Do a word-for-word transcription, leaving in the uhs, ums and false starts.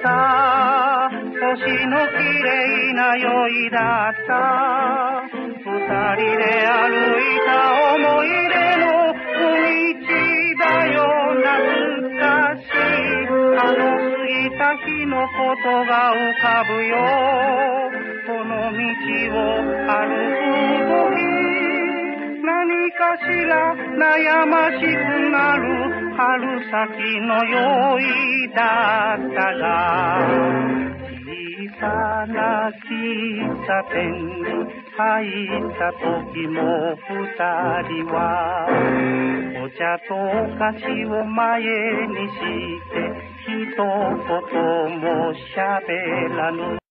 た星の綺麗な夜だった。二人で歩いた思い出の道だよ。懐かしいあの過ぎた日のことが浮かぶよ。この道を歩くとき何かしら悩ましくなる春先の酔いだったが、小さな喫茶店に入った時も二人はお茶とお菓子を前にして一言も喋らぬ。